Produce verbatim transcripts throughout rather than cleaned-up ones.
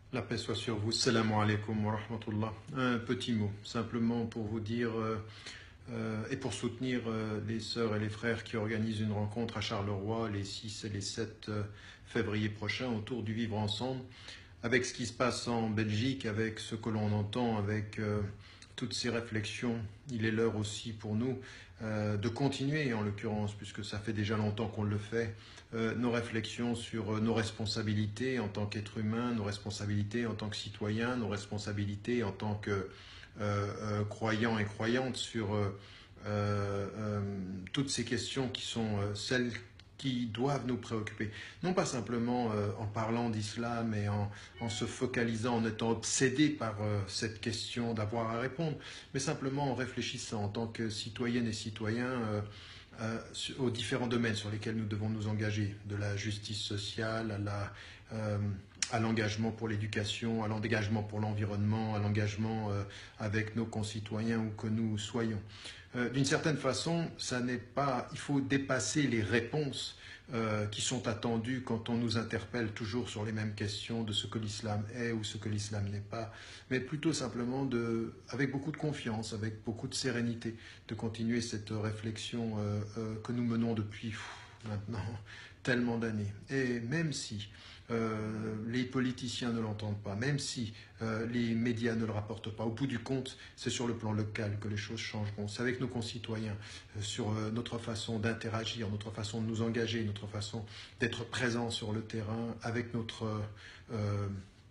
La paix soit sur vous. Salam alaikum wa rahmatullah. Un petit mot, simplement pour vous dire euh, euh, et pour soutenir euh, les sœurs et les frères qui organisent une rencontre à Charleroi les six et les sept euh, février prochains autour du vivre ensemble. Avec ce qui se passe en Belgique, avec ce que l'on entend, avec euh, toutes ces réflexions, il est l'heure aussi pour nous euh, de continuer, en l'occurrence, puisque ça fait déjà longtemps qu'on le fait, euh, nos réflexions sur euh, nos responsabilités en tant qu'être humain, nos responsabilités en tant que citoyen, nos responsabilités en tant que euh, euh, croyants et croyantes sur euh, euh, euh, toutes ces questions qui sont euh, celles qui doivent nous préoccuper. Non pas simplement euh, en parlant d'islam et en, en se focalisant, en étant obsédé par euh, cette question d'avoir à répondre, mais simplement en réfléchissant en tant que citoyennes et citoyens euh, euh, aux différents domaines sur lesquels nous devons nous engager, de la justice sociale à la... Euh, à l'engagement pour l'éducation, à l'engagement pour l'environnement, à l'engagement euh, avec nos concitoyens où que nous soyons. Euh, D'une certaine façon, ça n'est pas, il faut dépasser les réponses euh, qui sont attendues quand on nous interpelle toujours sur les mêmes questions de ce que l'islam est ou ce que l'islam n'est pas, mais plutôt simplement de, avec beaucoup de confiance, avec beaucoup de sérénité, de continuer cette réflexion euh, euh, que nous menons depuis pff, maintenant tellement d'années. Et même si Euh, les politiciens ne l'entendent pas, même si euh, les médias ne le rapportent pas. Au bout du compte, c'est sur le plan local que les choses changeront. C'est avec nos concitoyens, euh, sur euh, notre façon d'interagir, notre façon de nous engager, notre façon d'être présents sur le terrain, avec notre euh,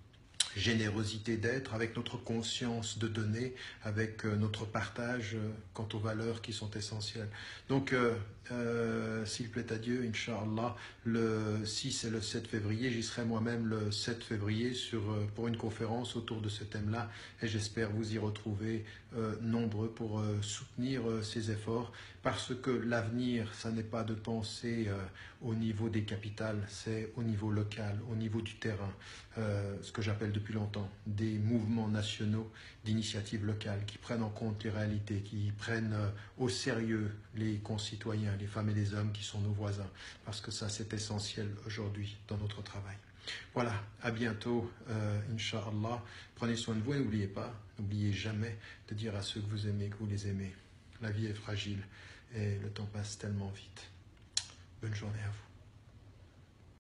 générosité d'être, avec notre conscience de donner, avec euh, notre partage euh, quant aux valeurs qui sont essentielles. Donc, euh, euh, s'il plaît à Dieu, Inch'Allah, le six et le sept février, j'y serai moi-même le sept février sur, euh, pour une conférence autour de ce thème-là, et j'espère vous y retrouver euh, nombreux pour euh, soutenir euh, ces efforts, parce que l'avenir, ça n'est pas de penser euh, au niveau des capitales, c'est au niveau local, au niveau du terrain, euh, ce que j'appelle depuis longtemps des mouvements nationaux d'initiatives locales qui prennent en compte les réalités, qui prennent euh, au sérieux les concitoyens, les femmes et les hommes qui sont nos voisins, parce que ça c'est essentiel aujourd'hui dans notre travail. Voilà, à bientôt, euh, Inch'Allah. Prenez soin de vous et n'oubliez pas, n'oubliez jamais de dire à ceux que vous aimez que vous les aimez. La vie est fragile et le temps passe tellement vite. Bonne journée à vous.